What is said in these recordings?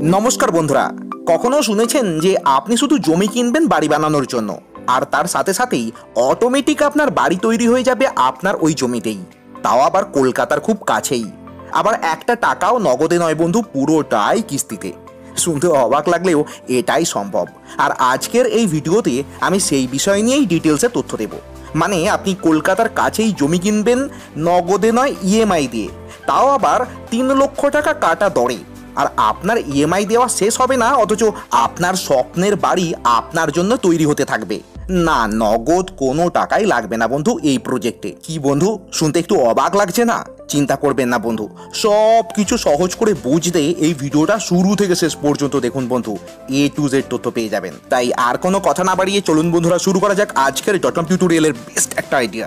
নমস্কার বন্ধুরা, কখনো শুনেছেন যে আপনি শুধু জমি কিনবেন বাড়ি বানানোর জন্য, আর তার সাথে সাথেই অটোমেটিক আপনার বাড়ি তৈরি হয়ে যাবে আপনার ওই জমিতেই, তাও আবার কলকাতার খুব কাছেই। আবার একটা টাকাও নগদে নয় বন্ধু, পুরোটাই কিস্তিতে। শুনতে অবাক লাগলেও এটাই সম্ভব। আর আজকের এই ভিডিওতে আমি সেই বিষয় নিয়েই ডিটেলসে তথ্য দেব। মানে আপনি কলকাতার কাছেই জমি কিনবেন নগদে নয়, ইএমআই দিয়ে, তাও আবার 3 লক্ষ টাকা কাটা দরে। আর আপনার ইএমআই দেওয়া শেষ হবে না, অথচ আপনার স্বপ্নের বাড়ি আপনার জন্য তৈরি হতে থাকবে। না, নগদ কোনো টাকাই লাগবে না বন্ধু এই প্রজেক্টে। কি বন্ধু, শুনতে একটু অবাক লাগছে না? চিন্তা করবেন না বন্ধু, সব কিছু সহজ করে বুঝতে এই ভিডিওটা শুরু থেকে শেষ পর্যন্ত দেখুন বন্ধু, A to Z তথ্য পেয়ে যাবেন। তাই আর কোনো কথা না বাড়িয়ে চলুন বন্ধুরা, শুরু করা যাক আজকের ডটকম টিউটোরিয়ালের বেস্ট একটা আইডিয়া।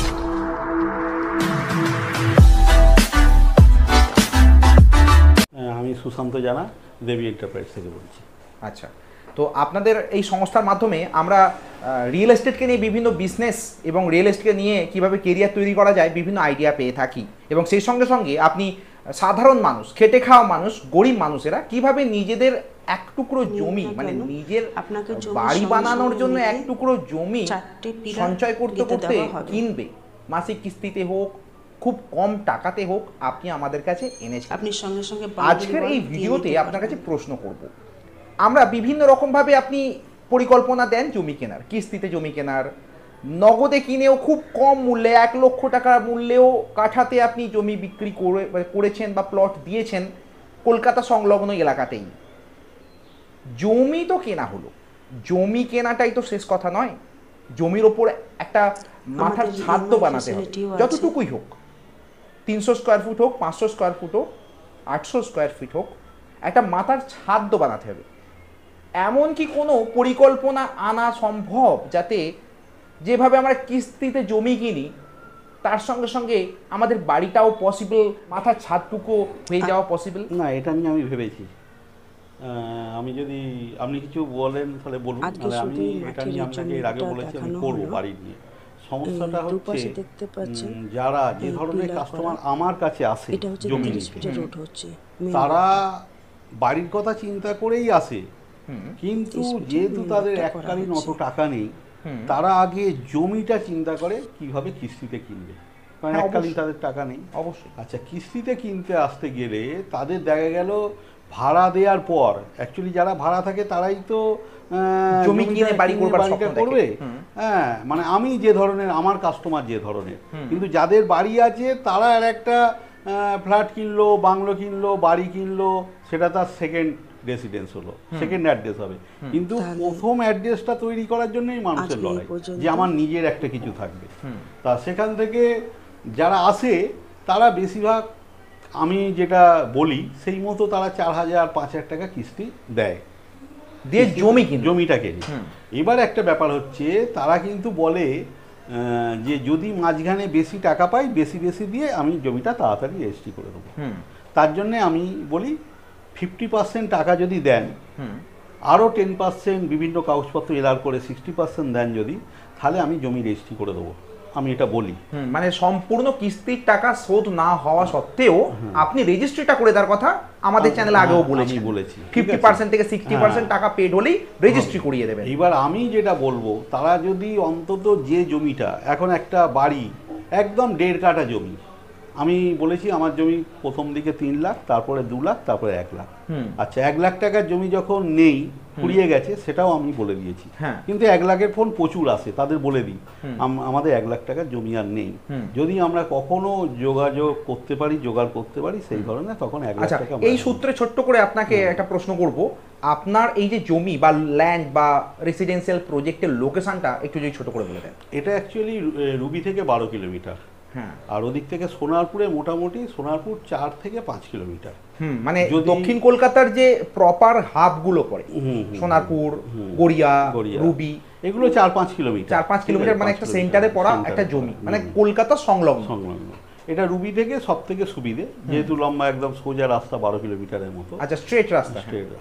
আমি সুশান্ত জানা, দেবী এন্টারপ্রাইজ থেকে বলছি। আচ্ছা, তো আপনাদের এই সংস্থার মাধ্যমে আমরা রিয়েল এস্টেটকে নিয়ে বিভিন্ন বিজনেস এবং রিয়েল এস্টেটকে নিয়ে কীভাবে কেরিয়ার তৈরি করা যায় বিভিন্ন আইডিয়া পেয়ে থাকি, এবং সেই সঙ্গে সঙ্গে আপনি সাধারণ মানুষ, খেটে খাওয়া মানুষ, গরিব মানুষেরা কিভাবে নিজেদের এক টুকরো জমি, মানে নিজের বাড়ি বানানোর জন্য এক টুকরো জমি সঞ্চয় করতে করতে কিনবে, মাসিক কিস্তিতে হোক, খুব কম টাকাতে হোক, আপনি আমাদের কাছে এনেছেন। আপনি সঙ্গে সঙ্গে আজকের এই ভিডিওতে আপনার কাছে প্রশ্ন করব, আমরা বিভিন্ন রকমভাবে আপনি পরিকল্পনা দেন জমি কেনার, কিস্তিতে জমি কেনার, নগদে কিনেও খুব কম মূল্যে 1 লক্ষ টাকা মূল্যেও কাঠাতে আপনি জমি বিক্রি করেছেন বা প্লট দিয়েছেন কলকাতা সংলগ্ন এলাকাতেই। জমি তো কেনা হলো, জমি কেনাটাই তো শেষ কথা নয়। জমির ওপর একটা মাথার ছাদ তো বানাতে হবে, যতটুকুই হোক, 300 স্কোয়ার ফুট হোক, 500 স্কোয়ার ফুট হোক, 800 স্কোয়ার ফিট হোক, একটা মাথার ছাদ তো বানাতে হবে। এমন কি কোনো পরিকল্পনা আনা সম্ভব যাতে যেভাবে আমরা কিস্তিতে জমি কিনি তার সঙ্গে সঙ্গে আমাদের বাড়িটাও পসিবল, মাথার ছাদটুকু হয়ে যাওয়া পসিবল? না, এটা নিয়ে আমি ভেবেছি। আমি যদি আপনি কিছু বলেন তাহলে বলুন, তাহলে আমি এটা নিয়ে আপনাকে এর আগে বলেছি আমি করবো বাড়ি নিয়ে। সমস্যাটা হচ্ছে যারা যে ধরনের কাস্টমার আমার কাছে আসে জমি নিতে, তারা বাড়ির কথা চিন্তা করেই আসে, কিন্তু যেহেতু তাদের এককালীন অত টাকা নেই, তারা আগে জমিটা চিন্তা করে কিভাবে কিস্তিতে কিনবে, কারণ এককালীন তাদের টাকা নেই। অবশ্যই। আচ্ছা, কিস্তিতে কিনতে আসতে গেলে তাদের দেখা গেল ভাড়া দেওয়ার পর, অ্যাকচুয়ালি যারা ভাড়া থাকে তারাই তো জমি কিনে বাড়িটা করবে। হ্যাঁ, মানে আমি যে ধরনের, আমার কাস্টমার যে ধরনের, কিন্তু যাদের বাড়ি আছে তারা আর একটা ফ্ল্যাট কিনলো, বাংলো কিনলো, বাড়ি কিনলো, সেটা তার সেকেন্ড রেসিডেন্স হলো, সেকেন্ড অ্যাড্রেস হবে। কিন্তু প্রথম অ্যাড্রেসটা তৈরি করার জন্যই মানুষের লড়াই, যে আমার নিজের একটা কিছু থাকবে। তা সেখান থেকে যারা আসে তারা বেশিরভাগ, আমি যেটা বলি সেই মতো, তারা 4,000-5,000 টাকা কিস্তি দেয় দিয়ে জমিটা কেনে। এবার একটা ব্যাপার হচ্ছে, তারা কিন্তু বলে যে যদি মাঝখানে বেশি টাকা পাই, বেশি বেশি দিয়ে আমি জমিটা তাড়াতাড়ি রেজিস্ট্রি করে দেবো। তার জন্যে আমি বলি 50% টাকা যদি দেন, আরও 10% বিভিন্ন কাগজপত্র এলার করে 60% দেন যদি, তাহলে আমি জমি রেজিস্ট্রি করে দেবো, আমি এটা বলি। মানে সম্পূর্ণ কিস্তির টাকা শোধ না হওয়া সত্ত্বেও আপনি রেজিস্ট্রিটা করে দেওয়ার কথা আমাদের চ্যানেলে আগেও বলেছি। 50% থেকে 60% টাকা পেড হলেই রেজিস্ট্রি করিয়ে দেবেন। এবার আমি যেটা বলবো, তারা যদি অন্তত যে জমিটা, এখন একটা বাড়ি একদম 1.5 কাঠা জমি, আমি বলেছি আমার জমি প্রথম দিকে 3 লাখ, তারপরে 2 লাখ, তারপরে 1 লাখ। আচ্ছা, 1 লাখ টাকার জমি যখন নেই, ফুরিয়ে গেছে, সেটাও আমি বলে দিয়েছি। কিন্তু 1 লাখের ফোন প্রচুর আসে, তাদের বলে দিই আমাদের 1 লাখ টাকার জমি আর নেই। যদি আমরা কখনো যোগাযোগ করতে পারি, জোগাড় করতে পারি সেই ধরনের, তখন 1 লাখ টাকা। এই সূত্রে ছোট্ট করে আপনাকে একটা প্রশ্ন করব, আপনার এই যে জমি বা ল্যান্ড বা রেসিডেন্সিয়াল প্রজেক্টের লোকেশনটা একটু যদি ছোট করে বলে দেন। এটা অ্যাকচুয়ালি রুবি থেকে 12 কিলোমিটার, আর ওদিক থেকে সোনারপুরে মোটামুটি সোনারপুর 4 থেকে 5 কিলোমিটার। মানে দক্ষিণ কলকাতার যে প্রপার হাবগুলো পড়ে, সোনারপুর, গড়িয়া, রুবি, এগুলো 4-5 কিলোমিটার, 4-5 কিলোমিটার, মানে একটা সেন্টারে পড়া একটা জমি, মানে কলকাতা সংলগ্ন। এটা রুবি থেকে সব থেকে সুবিধে, যেহেতু লম্বা একদম সোজা রাস্তা, 12 কিলোমিটারের মতো। আচ্ছা, স্ট্রেট রাস্তা।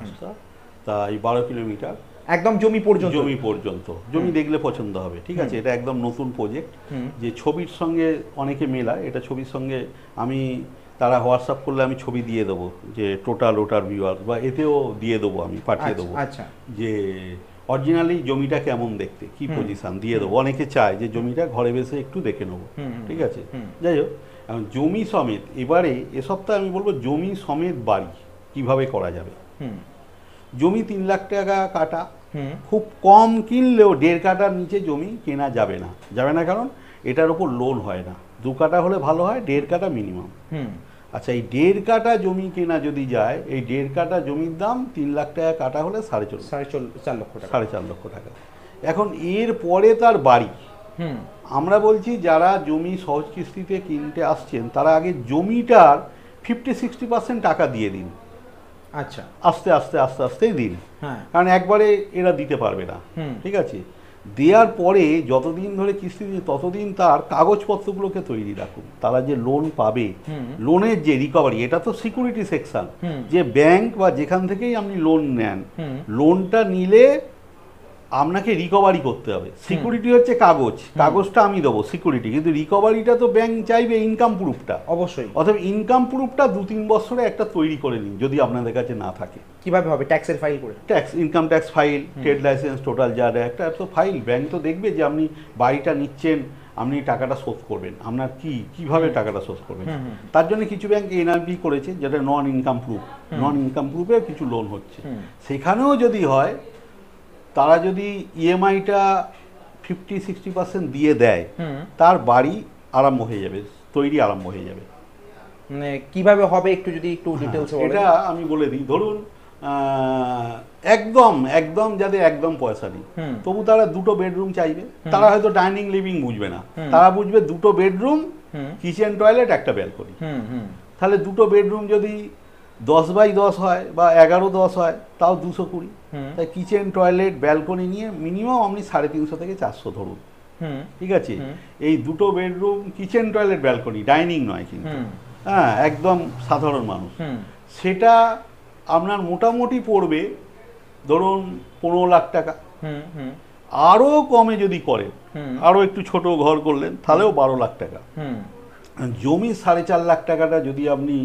তা এই 12 কিলোমিটার একদম জমি পর্যন্ত, জমি দেখলে পছন্দ হবে। ঠিক আছে, এটা একদম নতুন প্রজেক্ট, যে ছবির সঙ্গে অনেকে মেলা, এটা ছবির সঙ্গে আমি তারা হোয়াটসঅ্যাপ করলে আমি ছবি দিয়ে দেবো, যে টোটাল ওটার ভিউয়ার্স, বা এতেও দিয়ে দেবো, আমি পাঠিয়ে দেবো আচ্ছা, যে অরিজিনালি জমিটা কেমন দেখতে, কি পজিশন দিয়ে দেবো। অনেকে চায় যে জমিটা ঘরে বসে একটু দেখে নেবো, ঠিক আছে। যাই হোক, এখন জমি সমেত, এবারে এ সপ্তাহে আমি বলবো জমি সমেত বাড়ি কিভাবে করা যাবে। জমি 3 লাখ টাকা কাটা, খুব কম কিনলেও 1.5 কাঠার নিচে জমি কেনা যাবে না। কারণ এটার ওপর লোন হয় না। 2 কাঠা হলে ভালো হয়, 1.5 কাঠা মিনিমাম। আচ্ছা, এই 1.5 কাঠা জমি কেনা যদি যায়, এই 1.5 কাঠা জমির দাম 3 লাখ টাকা কাটা হলে 4.5 লক্ষ টাকা, 4.5 লক্ষ টাকা। এখন এর পরে তার বাড়ি, আমরা বলছি যারা জমি সহজ কিস্তিতে কিনতে আসছেন তারা আগে জমিটার 50-60% টাকা দিয়ে দিন। আচ্ছা, আস্তে আস্তে আস্তে আস্তেই দিন, কারণ একবারে এরা দিতে পারবে না, ঠিক আছে। দেওয়ার পরে যতদিন ধরে কিস্তি দিয়ে ততদিন তার কাগজপত্রগুলোকে তৈরি রাখুন। তারা যে লোন পাবে, লোনের যে রিকভারি, এটা তো সিকিউরিটি সেকশন, যে ব্যাংক বা যেখান থেকেই আপনি লোন নেন, লোনটা নিলে আপনাকে রিকভারি করতে হবে। সিকিউরিটি হচ্ছে কাগজটা আমি দেবো সিকিউরিটি, কিন্তু রিকভারিটা তো ব্যাংক চাইবে ইনকাম প্রুফটা, অবশ্যই। অথবা ইনকাম প্রুফটা 2-3 বছরে একটা তৈরি করে নিন, যদি আপনাদের কাছে না থাকে। কিভাবে হবে? ট্যাক্সের ফাইল করে, income tax file, trade licence, total যা একটা তো ফাইল। ব্যাংক তো দেখবে যে আপনি বাড়িটা নিচ্ছেন, আপনি টাকাটা শোধ করবেন, আপনার কিভাবে টাকাটা শোধ করবেন। তার জন্য কিছু ব্যাংক এনআরবি করেছে, যেটা নন ইনকাম প্রুফে কিছু লোন হচ্ছে। সেখানেও যদি হয়, তারা যদি ইএমআইটা 50-60% দিয়ে দেয়, তার বাড়ি আরম্ভ হয়ে যাবে, তৈরি আরম্ভ হয়ে যাবে। মানে কিভাবে হবে একটু যদি ডিটেইলস বলেন। এটা আমি বলে দিই, ধরুন একদম যাদের একদম পয়সা নেই, তবু তারা 2টো বেডরুম চাইবে। তারা হয়তো ডাইনিং লিভিং বুঝবে না, তারা বুঝবে 2টো বেডরুম, কিচেন, টয়লেট, একটা ব্যালকনি। তাহলে 2টো বেডরুম যদি 10x10 হয় বা 11x10 হয়, তাও 220। তাই কিচেন, টয়লেট, ব্যালকনি নিয়ে মিনিমাম আপনি 350 থেকে 400 ধরুন, ঠিক আছে। এই 2টো bedroom, kitchen, toilet, balcony, dining নয় কিন্তু, হ্যাঁ, একদম সাধারণ মানুষ, সেটা আপনার মোটামুটি পড়বে ধরুন 15 লাখ টাকা। আরও কমে যদি করেন, আরও একটু ছোট ঘর করলেন, তাহলেও 12 লাখ টাকা। জমি 4.5 লাখ টাকাটা যদি আপনি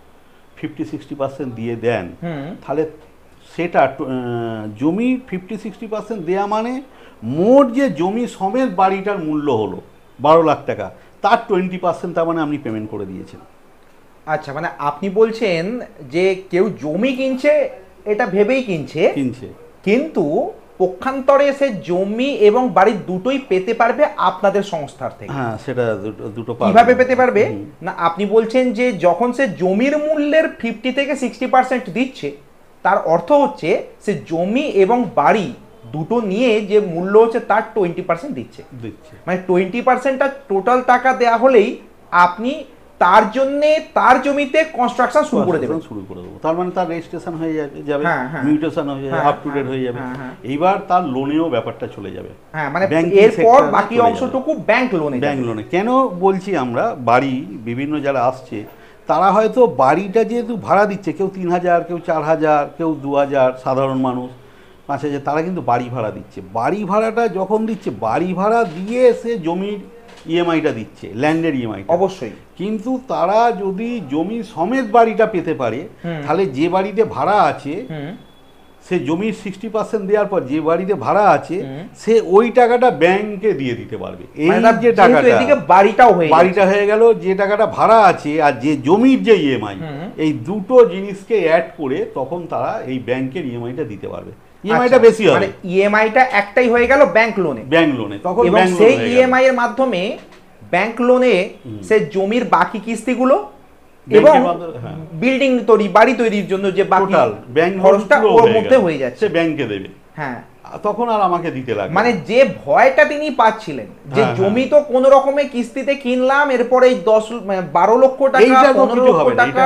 50-60% দিয়ে দেন, তাহলে সেটা জমি 50-60% দেয়া মানে মোট যে জমি সমেত বাড়িটার মূল্য হলো 12 লাখ টাকা, তার 20% তার মানে আপনি পেমেন্ট করে দিয়েছেন। আচ্ছা, মানে আপনি বলছেন যে কেউ জমি কিনছে এটা ভেবেই কিনছে, কিন্তু পক্ষান্তরে সে জমি এবং বাড়ি দুটোই পেতে পারবে আপনাদের সংস্থার থেকে। হ্যাঁ, সেটা দুটো কিভাবে পেতে পারবে না, আপনি বলছেন যে যখন সে জমির মূল্যের 50 থেকে 60% দিচ্ছে, তার অর্থ হচ্ছে সে জমি এবং বাড়ি দুটো নিয়ে যে মূল্য হচ্ছে তার 20% দিচ্ছে। মানে 20%টা টোটাল টাকা দেয়া হলেই আপনি তার জন্য তার জমিতে কনস্ট্রাকশন শুরু করে দেবেন। তার মানে তার রেজিস্ট্রেশন হয়ে যাবে, মিউটেশন হয়ে যাবে, আপ টু ডেট হয়ে যাবে। এইবার তার লোনেও ব্যাপারটা চলে যাবে। হ্যাঁ, মানে এরপর বাকি অংশটুকু ব্যাংক লোনে। কেন বলছি আমরা, বাড়ি বিভিন্ন যারা আসছে তারা হয়তো বাড়িটা যেহেতু ভাড়া দিচ্ছে, কেউ 3,000, কেউ 4,000, কেউ 2,000, সাধারণ মানুষ 5,000, তারা কিন্তু বাড়ি ভাড়া দিচ্ছে। বাড়ি ভাড়াটা যখন দিচ্ছে, বাড়ি ভাড়া দিয়ে সে জমির ইএমআইটা দিচ্ছে, ল্যান্ডের ইএমআই অবশ্যই। কিন্তু তারা যদি জমি সমেত বাড়িটা পেতে পারে, তাহলে যে বাড়িতে ভাড়া আছে সে জমির 60% দেওয়ার পর যে বাড়িতে ভাড়া আছে সে ওই টাকাটা ব্যাংকে দিয়ে দিতে পারবে। এই যে টাকাটা বাড়িটা হয়ে গেল, যে টাকাটা ভাড়া আছে আর যে জমির যে ইএমআই, এই দুটো জিনিসকে অ্যাড করে তখন তারা এই ব্যাংকের ইএমআইটা দিতে পারবে। ইএমআইটা বেশি হবে, মানে ইএমআইটা একটাই হয়ে গেল ব্যাংক লোনে, তখন সেই ইএমআই এর মাধ্যমে ব্যাংক লোনে সে জমির বাকি কিস্তিগুলো এবং বিল্ডিং তৈরি, বাড়ি তৈরির জন্য যে বাকি খরচটা ওর মধ্যে হয়ে যাচ্ছে, ব্যাংকে দেবে। হ্যাঁ, তখন আর আমাকে দিতে লাগবে। মানে যে ভয়টা তিনি পাচ্ছিলেন যে জমি তো কোন রকমের কিস্তিতে কিনলাম, এরপরে 12 লক্ষ টাকা, 15 লক্ষ টাকা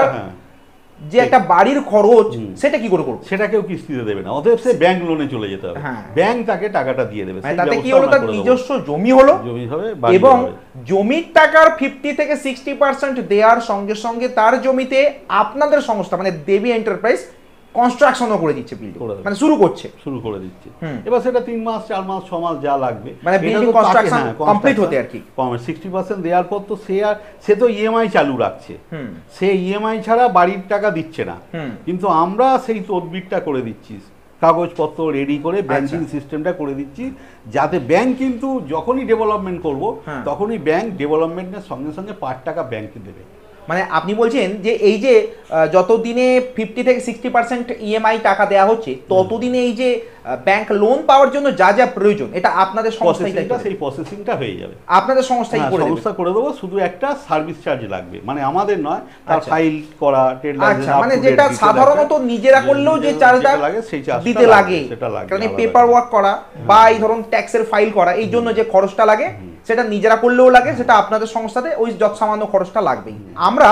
যে একটা বাড়ির খরচ, সেটা কি করে করব? সেটা কেউ কিস্তিতে দেবে না, অতএব সে ব্যাংক লোনে চলে যেতে হবে। ব্যাংক তাকে টাকাটা দিয়ে দেবে। তাতে কি হলো, তার নিজস্ব জমি হলো, এবং জমির টাকার 50 থেকে 60% দেওয়ার সঙ্গে সঙ্গে তার জমিতে আপনাদের সংস্থা মানে দেবী এন্টারপ্রাইজ কনস্ট্রাকশনও করে দিচ্ছে, বিল্ডিং মানে শুরু করে দিচ্ছে। এবার সেটা 3 মাস 4 মাস 6 মাস যা লাগবে, মানে বিল্ডিং কনস্ট্রাকশন কমপ্লিট হতে আর কি 60% দেওয়ার পর তো সে তো ইএমআই চালু রাখছে, সে ইএমআই ছাড়া বাড়ির টাকা দিচ্ছে না, কিন্তু আমরা সেই তদবিরটা করে দিচ্ছি, কাগজপত্র রেডি করে ব্যাংকিং সিস্টেমটা করে দিচ্ছি, যাতে ব্যাংক কিন্তু যখনই ডেভেলপমেন্ট করব তখনই ব্যাংক ডেভেলপমেন্টের সঙ্গে সঙ্গে 5 টাকা ব্যাংকে দেবে। মানে আপনি বলছেন যে এই যে যতদিনে 50 থেকে 60% ইএমআই টাকা দেওয়া হচ্ছে, ততদিনে এই যে ব্যাংক লোন পাওয়ার জন্য যা যা প্রয়োজন এটা আপনাদের সংস্থাই, সেই প্রসেসিংটা হয়ে যাবে, আপনাদের সংস্থাই করে দেবো। শুধু একটা সার্ভিস চার্জ লাগবে, মানে আমাদের নয়, তার ফাইল করা, মানে যেটা সাধারণত নিজেরা করলেও যে চার্জটা লাগে সেই চার্জ দিতে লাগে, কারণ পেপার ওয়ার্ক করা বা এই ধরুন ট্যাক্সের ফাইল করা, এই জন্য যে খরচটা লাগে সেটা নিজেরা করলেও লাগে, সেটা আপনাদের সংস্থাতে ওই যত সামান্য খরচটা লাগবেই। আমরা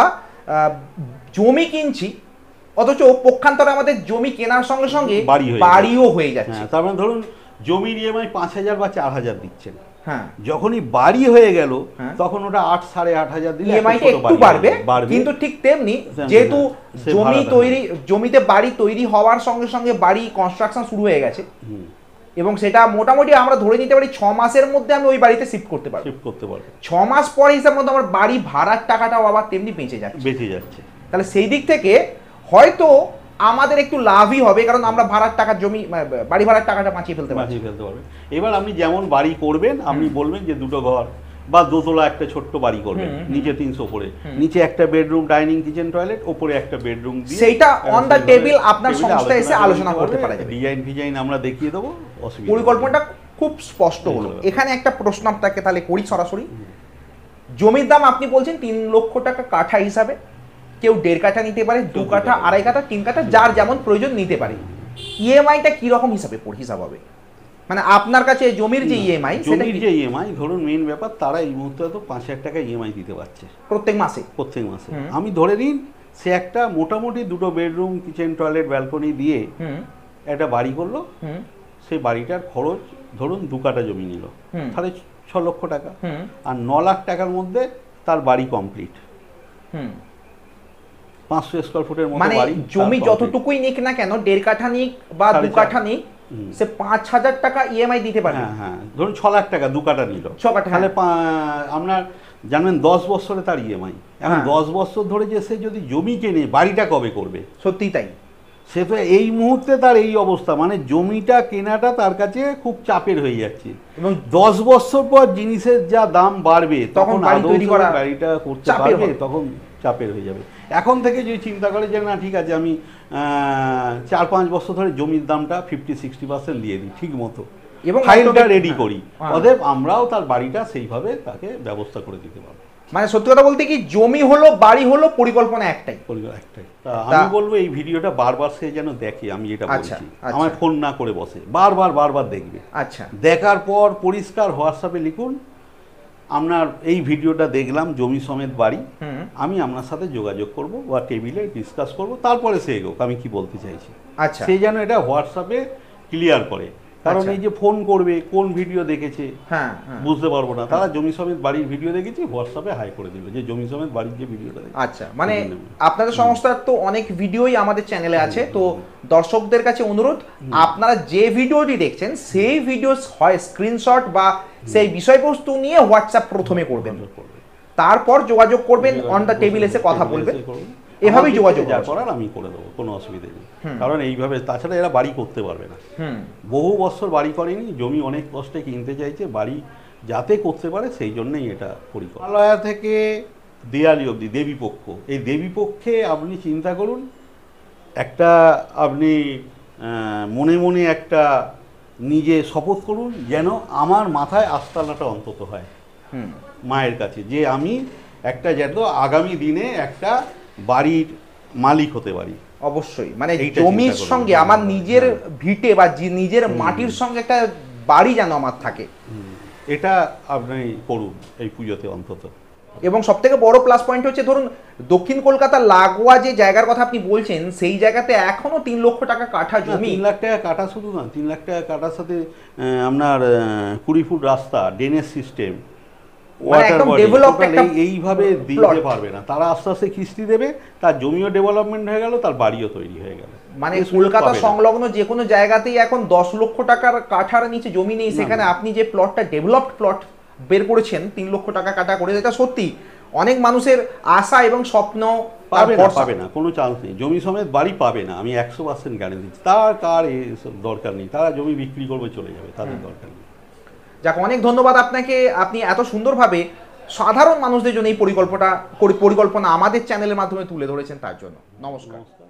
জমি কিনছি, অথচ পক্ষান্তরে আমাদের জমি কেনার সঙ্গে সঙ্গে বাড়িও হয়ে যাচ্ছে। তার মানে ধরুন জমির ইএমআই 5,000 বা 4,000 দিচ্ছেন, যখনই বাড়ি হয়ে গেল তখন ওটা 8, 8,500 দিলে ইএমআইটা একটু বাড়বে, কিন্তু ঠিক তেমনি যেহেতু জমিতে বাড়ি তৈরি হওয়ার সঙ্গে সঙ্গে বাড়ি কনস্ট্রাকশন শুরু হয়ে গেছে, এবং সেটা মোটামুটি আমরা ধরে নিতে পারি 6 মাসের মধ্যে আমি ওই বাড়িতে শিফট করতে পারবো। 6 মাস পরে হিসাব মতো আমার বাড়ি ভাড়ার টাকাটাও আবার তেমনি বেঁচে যাচ্ছে। তাহলে সেই দিক থেকে হয়তো আমাদের একটু লাভই হবে, কারণ আমরা ভাড়ার টাকা বাড়ি ভাড়ার টাকাটা বাঁচিয়ে ফেলতে পারবো। এবার আপনি যেমন বাড়ি করবেন, আপনি বলবেন যে 2টো ঘর বা দোতলা একটা ছোট্ট বাড়ি করবেন, নিচে 300 উপরে, নিচে একটা বেডরুম, ডাইনিং, কিচেন, টয়লেট, উপরে একটা বেডরুম দিয়ে সেইটা অন দা টেবিল আপনার সংস্থা এসে আলোচনা করতে পারা যাবে। ডিজাইন আমরা দেখিয়ে দেবো, পরিকল্পনাটা খুব স্পষ্ট হলো। এখানে একটা প্রশ্ন আপনাকে তাহলে করি সরাসরি, জমির দাম আপনি বলছেন 3 লক্ষ টাকা কাঠা হিসাবে, কেউ 1.5 কাঠা নিতে পারে, 2 কাঠা, 2.5 কাঠা, 3 কাঠা, যার যেমন প্রয়োজন নিতে পারে। ইএমআইটা কি রকম হিসাব হবে? মানে আপনার কাছে জমির যে ইএমআই, ধরুন মেইন ব্যাপার, তারা এই মুহূর্তে তো 5,000 টাকা ইএমআই দিতে পারছে প্রত্যেক মাসে। আমি ধরে নিন সে একটা মোটামুটি 2টো বেডরুম, কিচেন, টয়লেট, ব্যালকনি দিয়ে একটা বাড়ি করলো, সেই বাড়িটার খরচ ধরুন 2 কাঠা জমি নিল, তাহলে 6 লক্ষ টাকা, আর 9 লাখ টাকার মধ্যে তার বাড়ি কমপ্লিট। 500 স্কয়ার ফুটের মতো বাড়ি, জমি যতটুকুই নিক না কেন, 1.5 কাঠা নিক বা 2 কাঠা নিক, সে 5,000 টাকা ইএমআই দিতে পারবে। ধরুন 6 লাখ টাকা 2 কাঠা নিল, 6 কাঠা, তাহলে আপনার জানবেন 10 বছরে তার ইএমআই। এখন 10 বছর ধরে যে সে যদি জমি কেনে, বাড়িটা কবে করবে? সত্যি তাই, সে তো এই মুহূর্তে তার এই অবস্থা, মানে জমিটা কেনাটা তার কাছে খুব চাপের হয়ে যাচ্ছে, এবং 10 বছর পর জিনিসের যা দাম বাড়বে, তখন বাড়িটা করতে পারবে, তখন চাপের হয়ে যাবে। এখন থেকে যদি চিন্তা করে যে না ঠিক আছে, আমি 4-5 বছর ধরে জমির দামটা 50-60% দিয়ে দিই ঠিক মতো, এবং ফাইলটা রেডি করি, অতএব আমরাও তার বাড়িটা সেইভাবে তাকে ব্যবস্থা করে দিতে পারবো। মানে সত্যি কথা বলতে কি, জমি হলো বাড়ি হলো, পরিকল্পনা একটাই। আমি বলবো এই ভিডিওটা বারবার সে যেন দেখে, আমি যেটা বলছি, আমার ফোন না করে বসে বারবার দেখবে। আচ্ছা, দেখার পর পরিষ্কার হোয়াটসঅ্যাপে লিখুন, আপনার এই ভিডিওটা দেখলাম, জমি সমেত বাড়ি, আমি আপনার সাথে যোগাযোগ করব বা টেবিলে ডিসকাস করব, তারপরে সে এগোক আমি কি বলতে চাইছি। আচ্ছা, সে যেন এটা হোয়াটসঅ্যাপে ক্লিয়ার করে, কারণ এই যে ফোন করবে কোন ভিডিও দেখেছে বুঝতে পারবো না, তারা জমি সমেত বাড়ির ভিডিও দেখেছি, হোয়াটসঅ্যাপে হাই করে দিবে যে জমি সমেত বাড়ির যে ভিডিওটা দেখেছে। আচ্ছা, মানে আপনাদের সংস্থার তো অনেক ভিডিওই আমাদের চ্যানেলে আছে, তো দর্শকদের কাছে অনুরোধ, আপনারা যে ভিডিওটি দেখছেন সেই ভিডিও হয় স্ক্রিনশট বা সেই বিষয়বস্তু নিয়ে হোয়াটসঅ্যাপ প্রথমে করবেন, তারপর যোগাযোগ করবেন, অন দ্য টেবিল এসে কথা বলবেন, এভাবেই যোগাযোগ করার আমি করে দেবো, কোনো অসুবিধা নেই। কারণ এইভাবে তাছাড়া এরা বাড়ি করতে পারবে না, বহু বছর বাড়ি করেনি, জমি অনেক কষ্টে কিনতে চাইছে, বাড়ি যাতে করতে পারে সেই জন্যই এটা পরিকল্পনা। থেকে দেয়ালি অবধি দেবীপক্ষ, এই দেবীপক্ষে আপনি চিন্তা করুন, একটা আপনি মনে মনে একটা নিজে শপথ করুন যেন আমার মাথায় আস্তানাটা অন্তত হয় মায়ের কাছে, যে আমি একটা যেন আগামী দিনে একটা বাড়ির মালিক হতে পারি। অবশ্যই, মানে জমির সঙ্গে আমার নিজের ভিটে বা নিজের মাটির সঙ্গে একটা বাড়ি যেন আমার থাকে, এটা আপনি করুন এই পুজোতে অন্তত। এবং সব থেকে বড় প্লাস পয়েন্ট হচ্ছে, ধরুন দক্ষিণ কলকাতা লাগোয়া যে জায়গার কথা আপনি বলছেন, সেই জায়গাতে এখনো 3 লক্ষ টাকা কাঠা জমি। 3 লাখ টাকা কাঠা শুধু না, 3 লাখ টাকা কাঠার সাথে আপনার 20 ফুট রাস্তা, ড্রেনেজ সিস্টেম, একদম ডেভেলপড একটা এইভাবে দিতে পারবে না, তারা আস্তে আস্তে কিস্তি দেবে, তার জমিও ডেভেলপমেন্ট হয়ে গেল, তার বাড়িও তৈরি হয়ে গেল। মানে কলকাতা সংলগ্ন যে কোনো জায়গাতেই এখন 10 লক্ষ টাকার কাঠার নিচে জমি নেই, সেখানে আপনি যে প্লটটা ডেভেলপড প্লট বের করেছেন 3 লক্ষ টাকা কাটা করে, এটা সত্যি অনেক মানুষের আশা এবং স্বপ্ন। পাবে না, কোনো চান্স নেই, জমি সমেত বাড়ি পাবে না, আমি 100% গ্যারেন্টি দিচ্ছি। তার কার এসব দরকার নেই, তারা জমি বিক্রি করবে চলে যাবে, তাদের দরকার নেই। যাক, অনেক ধন্যবাদ আপনাকে, আপনি এত সুন্দরভাবে সাধারণ মানুষদের জন্য এই পরিকল্পনা আমাদের চ্যানেলের মাধ্যমে তুলে ধরেছেন, তার জন্য নমস্কার।